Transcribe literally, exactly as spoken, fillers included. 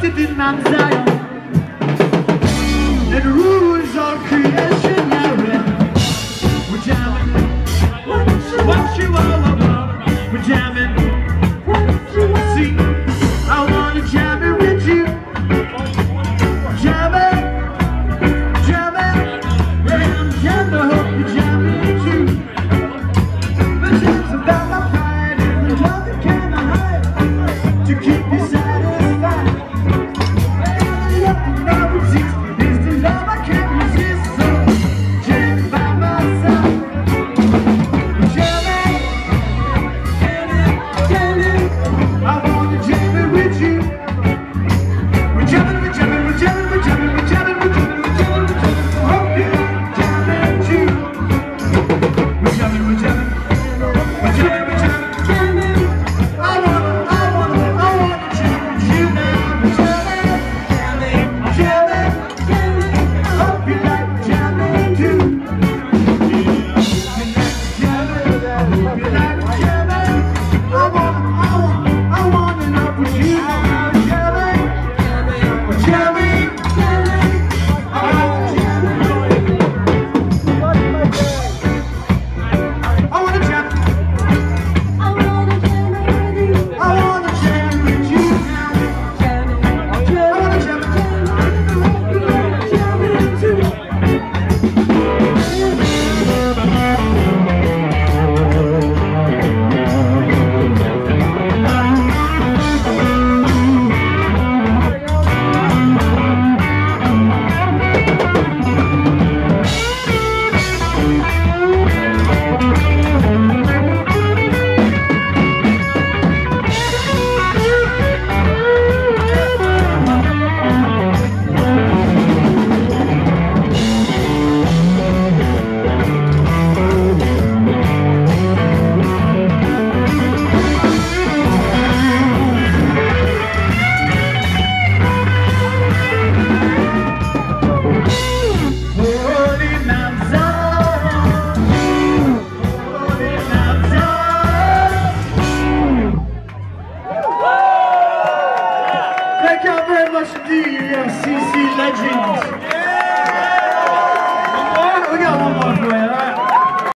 seated in Mount Zion, and rules all creation now. We're jamming, what you all about? We're jamming, see, I wanna jam it with you. Jamming, jamming, yeah, I'm jamming, I hope you're jamming too. The jam's about my pride, and the love that cannot hide, to keep you satisfied. And nothing that resists is the love I can't resist. So jam by my side. Jamming, jamming, jamming, I wanna jam it with you. We're jamming, we're jamming, we're jamming, we're jamming, we're jamming, we're jamming, we're jamming, we're jamming. I hope you're jamming too. We're jamming, we're jamming, we're jamming, we're jamming. I wanna, I wanna, I wanna jam with you now. We're jamming, jamming, jamming, jamming. I hope you like jamming too. Jamming, I hope you like jamming. I wanna, I wanna, I wanna know with you now. Jamming, jamming, jamming. I wanna jam. I wanna jam. I wanna jam with you now. I wanna jam. Jamming too. Holy Mount Zion, holy Mount Zion. Thank you all very much indeed, C C Legends.